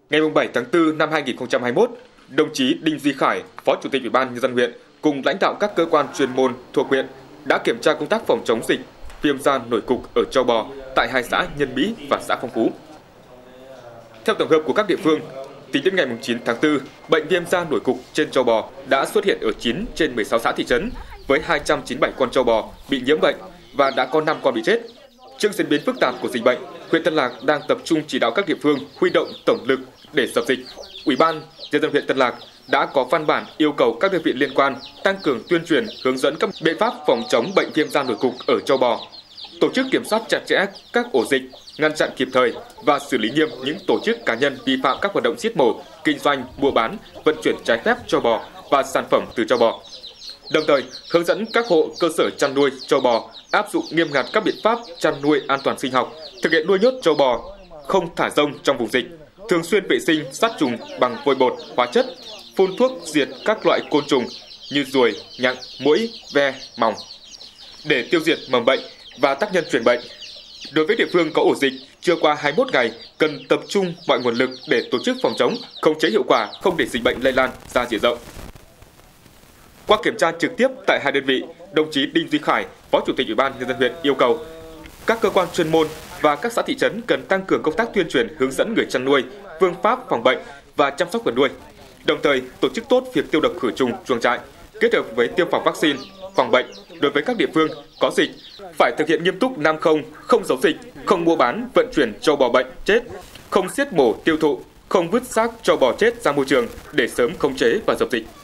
Ngày 7 tháng 4 năm 2021, đồng chí Đinh Duy Khải, Phó Chủ tịch Ủy ban Nhân dân huyện cùng lãnh đạo các cơ quan chuyên môn thuộc huyện đã kiểm tra công tác phòng chống dịch viêm da nổi cục ở trâu bò tại hai xã Nhân Mỹ và xã Phong Phú. Theo tổng hợp của các địa phương, tính đến ngày 9 tháng 4, bệnh viêm da nổi cục trên trâu bò đã xuất hiện ở 9 trên 16 xã thị trấn với 297 con trâu bò bị nhiễm bệnh và đã có 5 con bị chết. Trước diễn biến phức tạp của dịch bệnh, huyện Tân Lạc đang tập trung chỉ đạo các địa phương huy động tổng lực để dập dịch. Ủy ban Nhân dân huyện Tân Lạc đã có văn bản yêu cầu các đơn vị liên quan tăng cường tuyên truyền, hướng dẫn các biện pháp phòng chống bệnh viêm da nổi cục ở trâu bò, tổ chức kiểm soát chặt chẽ các ổ dịch, ngăn chặn kịp thời và xử lý nghiêm những tổ chức cá nhân vi phạm các hoạt động giết mổ, kinh doanh, mua bán, vận chuyển trái phép trâu bò và sản phẩm từ trâu bò. Đồng thời, hướng dẫn các hộ cơ sở chăn nuôi trâu bò áp dụng nghiêm ngặt các biện pháp chăn nuôi an toàn sinh học, thực hiện nuôi nhốt trâu bò, không thả rông trong vùng dịch, thường xuyên vệ sinh sát trùng bằng vôi bột, hóa chất, phun thuốc diệt các loại côn trùng như ruồi, nhặng, muỗi, ve, mòng để tiêu diệt mầm bệnh và tác nhân truyền bệnh. Đối với địa phương có ổ dịch chưa qua 21 ngày, cần tập trung mọi nguồn lực để tổ chức phòng chống, khống chế hiệu quả, không để dịch bệnh lây lan ra diện rộng. Qua kiểm tra trực tiếp tại hai đơn vị, đồng chí Đinh Duy Khải, Phó Chủ tịch Ủy ban Nhân dân huyện yêu cầu các cơ quan chuyên môn và các xã thị trấn cần tăng cường công tác tuyên truyền, hướng dẫn người chăn nuôi phương pháp phòng bệnh và chăm sóc vật nuôi. Đồng thời, tổ chức tốt việc tiêu độc khử trùng chuồng trại, kết hợp với tiêm phòng vaccine phòng bệnh. Đối với các địa phương có dịch, phải thực hiện nghiêm túc 5-0, không giấu dịch, không mua bán, vận chuyển trâu bò bệnh chết, không giết mổ tiêu thụ, không vứt xác trâu bò chết ra môi trường để sớm khống chế và dập dịch.